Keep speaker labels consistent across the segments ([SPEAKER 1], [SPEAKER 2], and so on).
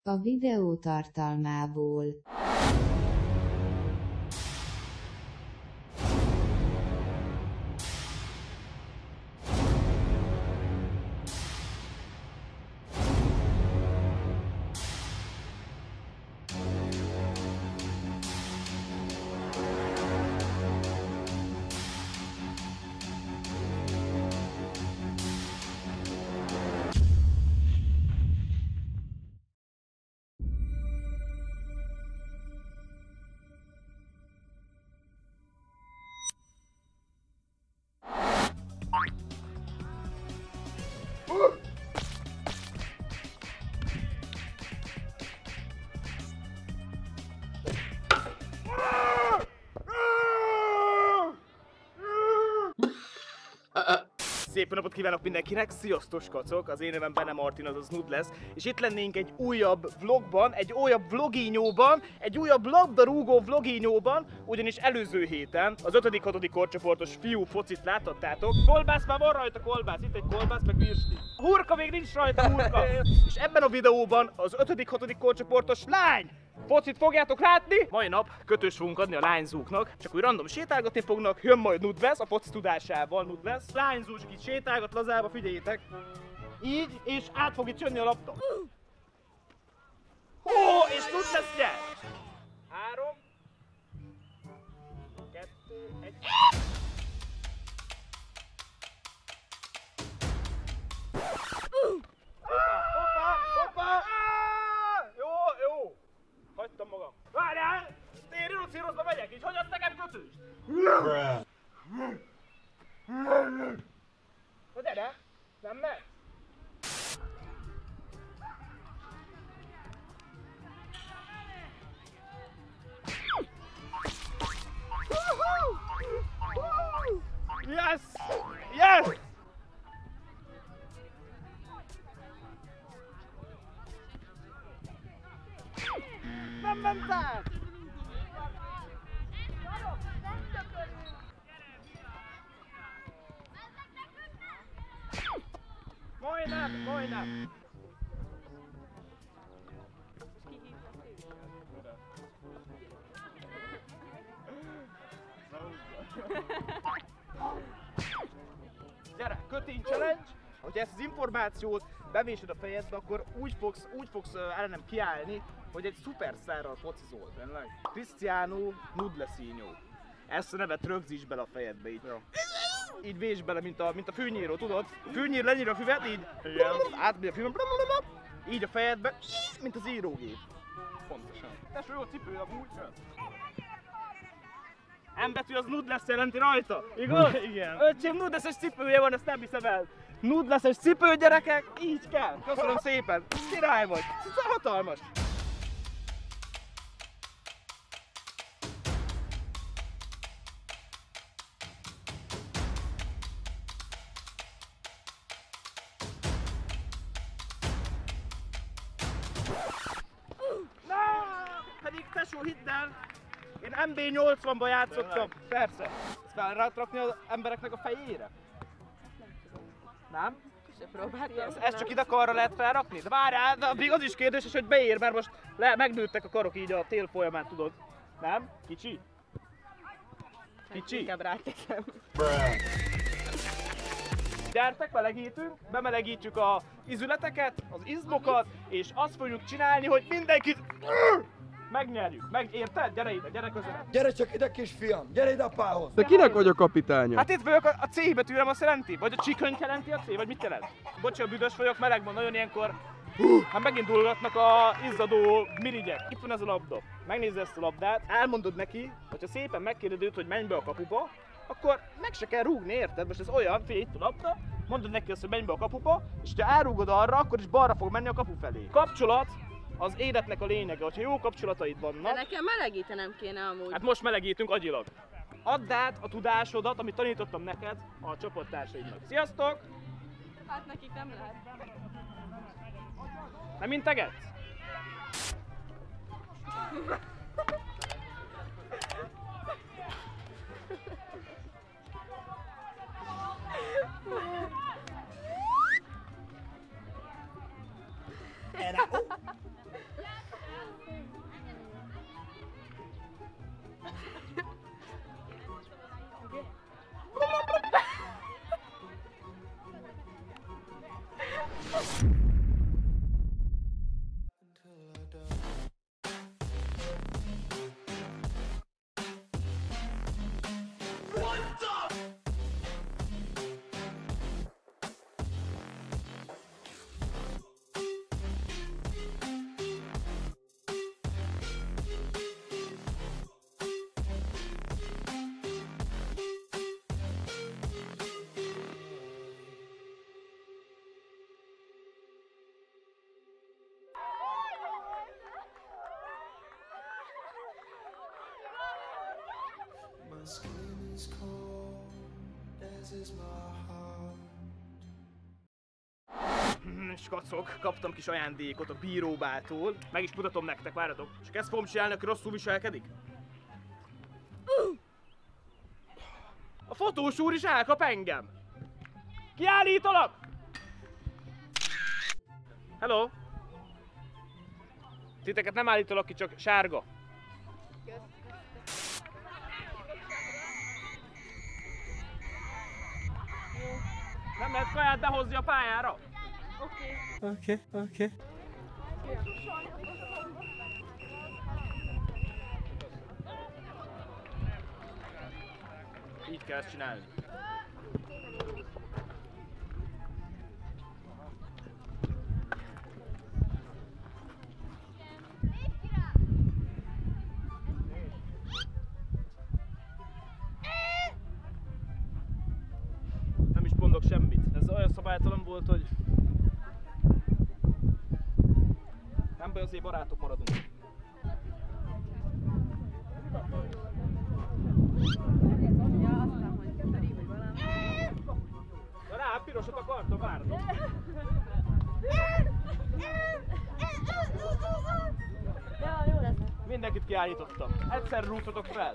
[SPEAKER 1] A videó tartalmából.
[SPEAKER 2] Szép napot kívánok mindenkinek, sziasztok kacok! Az én nevem Bene Martin, azaz Nud lesz, és itt lennénk egy újabb vlogban, egy újabb vloginyóban, egy újabb labdarúgó vloginyóban, ugyanis előző héten az 5.-6. korcsoportos fiú focit láthattátok. Kolbász, már van rajta kolbász, itt egy kolbász, meg virsli. Hurka még nincs rajta, hurka! És ebben a videóban az 5.-6. korcsoportos lány focit fogjátok látni. Mai nap kötős fogunk adni a lányzóknak, csak úgy random sétálgatni fognak, jön majd Nudvesz a foci tudásával, Nudvesz. Lányzós itt sétálgat lazába, figyeljétek. Így, és át fog itt jönni a labda. Hó, és Nudvesz nyer! 3, 2, 1. Hoppá! Jó! Hagytam magam. Várjál! Én rinocéroszba megyek, így hagyod nekem kötőst? Na gyere! Nem megy? Yes! Yes! Nem ment át! Majdnem! Gyere, kötény challenge! Hogyha ezt az információt bevésed a fejedbe, akkor úgy fogsz ellenem kiállni, hogy egy szupersztárral focizol, tényleg. Cristiano Nudlesinho. Ezt a nevet rögzíts bele a fejedbe, így. Jó. Így vésd bele, mint a fűnyíró, tudod? Fűnyír lenyír a füvet, így. Átmegy a füvet, így a fejedbe, mint az írógép. Pontosan. Tesó, jó cipő, amúgy. M betű az Nudlesz jelenti rajta, igaz? Igen. Öcsém, Nudleszes cipője van, ezt nem hiszem el. Nudleszes cipő, gyerekek, így kell. Köszönöm szépen. Király vagy. Ez hatalmas. Pedig tesó, hidd el, én MB80-ban játszottam. Persze. Ezt fel lehet rakni az embereknek a fejére? Nem? Ezt csak ide karra lehet felrakni? De várjál, de még az is kérdéses, hogy beér, mert most megnőttek a karok így a tél folyamán, tudod. Nem? Kicsi? Kicsi?
[SPEAKER 3] Inkább ráteszem.
[SPEAKER 2] Gyertek, melegítünk, bemelegítjük az izületeket, az izmokat, és azt fogjuk csinálni, hogy mindenkit megnyerjük. Érted? Gyere ide, gyere közel.
[SPEAKER 4] Gyere csak ide, kisfiam! Gyere ide apához!
[SPEAKER 5] Te kinek vagy a kapitánya?
[SPEAKER 2] Hát itt vagyok, a C betűrem azt jelenti? Vagy a csikönyv jelenti a C? Vagy mit jelent? Bocsi, a büdös vagyok, meleg van nagyon ilyenkor. Hát megint dulgatnak a izzadó mirigyek. Itt van ez a labda. Megnézd ezt a labdát, elmondod neki, hogyha szépen megkérded őt, hogy menj be a kapuba, akkor meg se kell rúgni, érted? Most ez olyan, fél itt a labda, mondod neki azt, hogy menj be a kapuba, és ha elrúgod arra, akkor is balra fog menni a kapu felé. Kapcsolat az életnek a lényege, hogyha jó kapcsolataid vannak.
[SPEAKER 3] De nekem melegítenem kéne amúgy.
[SPEAKER 2] Hát most melegítünk agyilag. Add át a tudásodat, amit tanítottam neked a csoporttársaidnak. Sziasztok!
[SPEAKER 3] Hát nekik nem lehet.
[SPEAKER 2] Nem integetsz? Skacok, kaptam kis ajándékot a bíróbától. Meg is mutatom nektek, várjatok. Csak ezt fogom csinálni, aki rosszul viselkedik. A fotós úr is elkap engem. Kiállítalak! Hello! Titeket nem állítalak ki, csak sárga. Nem lehet kaját behozni a pályára? Oké. Így kell ezt csinálni. Nem is mondok semmit. Ez olyan szabálytalan volt, hogy nem baj, azért barátok maradunk. De rá, pirosat akartam, várnom. Mindenkit kiállítottam. Egyszer rúgtatok fel.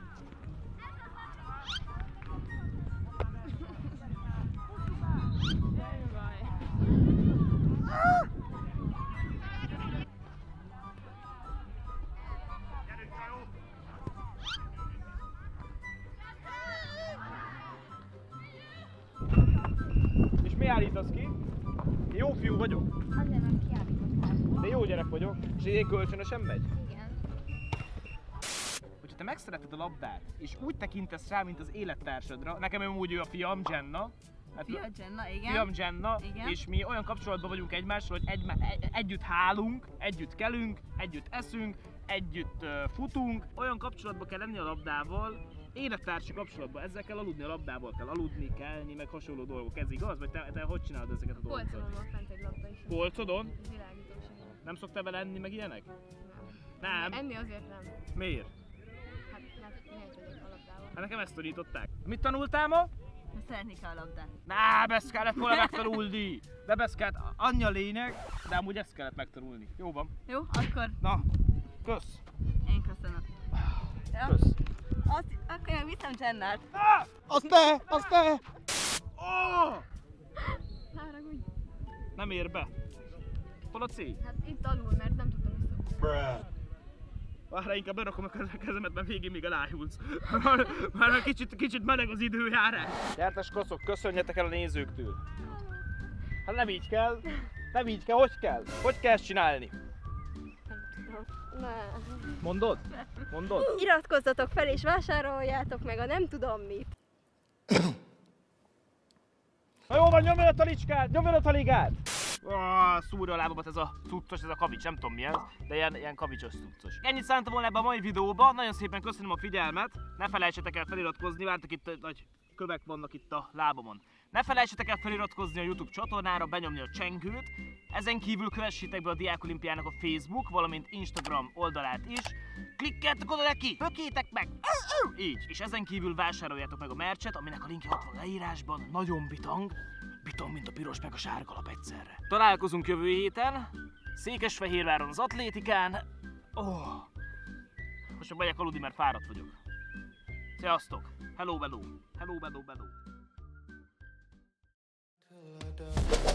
[SPEAKER 2] És mi állítasz ki? Jó fiú vagyok.
[SPEAKER 5] Azért nem kiállítottál.
[SPEAKER 2] De jó gyerek vagyok. És én kölcsönösen megy?
[SPEAKER 5] Igen.
[SPEAKER 2] Hogyha te megszereted a labdát, és úgy tekintesz rá, mint az élettársadra, nekem úgy ő a fiam, Jenna.
[SPEAKER 3] Fia Jenna, igen.
[SPEAKER 2] Fiam Jenna,
[SPEAKER 3] Igen.
[SPEAKER 2] és mi olyan kapcsolatban vagyunk egymással, hogy együtt hálunk, együtt kelünk, együtt eszünk, együtt futunk. Olyan kapcsolatban kell lenni a labdával, élettársi kapcsolatban, ezzel kell aludni, a labdával kell aludni, kelni, meg hasonló dolgok. Ez igaz? Vagy te hogy csinálod ezeket a dolgokat?
[SPEAKER 3] Polcodon van fent egy labda is.
[SPEAKER 2] Polcodon?
[SPEAKER 3] Világítós, igen.
[SPEAKER 2] Nem szoktál vele enni, meg ilyenek?
[SPEAKER 3] Nem.
[SPEAKER 2] Nem.
[SPEAKER 3] Enni azért nem.
[SPEAKER 2] Miért?
[SPEAKER 3] Hát miért vagyok a labdával?
[SPEAKER 2] Hát nekem ezt tanították. Mit tanultál ma?
[SPEAKER 3] Szeretni kell a labdát.
[SPEAKER 2] Ná, ezt kellett volna megtanulni! De ezt kellett, annyi a lényeg, de amúgy ezt kellett megtanulni. Jó van.
[SPEAKER 3] Jó, akkor
[SPEAKER 2] Na, kösz!
[SPEAKER 3] én köszönöm. Ja.
[SPEAKER 2] Kösz!
[SPEAKER 3] Akkor én viszem Jennát.
[SPEAKER 2] Azt te! Oh!
[SPEAKER 3] Ne haragudj.
[SPEAKER 2] Nem ér be. Hol a cél?
[SPEAKER 3] Hát itt alul, mert nem tudtam vissza.
[SPEAKER 2] Várj, inkább berakom a kezemet, mert végig még elájulsz. Már kicsit meleg az időjárás. Gyertes kocok, köszönjetek el a nézőktől. Hát nem így kell. Nem így kell, hogy kell? Hogy kell ezt csinálni? Mondod? Mondod?
[SPEAKER 6] Iratkozzatok fel és vásároljátok meg a nem tudom mit.
[SPEAKER 2] Na jó van, nyomj el a talicskát, nyomj el a taligát! Szúrja a lábamat ez a cuccos, ez a kavics, nem tudom mi ez, de ilyen kavicsos cuccos. Ennyit szántam volna ebben a mai videóban, nagyon szépen köszönöm a figyelmet, ne felejtsetek el feliratkozni, vártok itt nagy kövek vannak itt a lábamon. Ne felejtsetek el feliratkozni a YouTube csatornára, benyomni a csengőt, ezen kívül kövessétek be a Diák Olimpiának a Facebook, valamint Instagram oldalát is. Klikkeltek oda neki, bökétek meg! Így, és ezen kívül vásároljátok meg a merchet, aminek a linkje ott van leírásban, nagyon bitang. Bitang, mint a piros meg a sárga lap egyszerre. Találkozunk jövő héten, Székesfehérváron az atlétikán. Most meg megyek aludni, mert fáradt vagyok. Sziasztok! Hello, hello! Hello, hello, hello!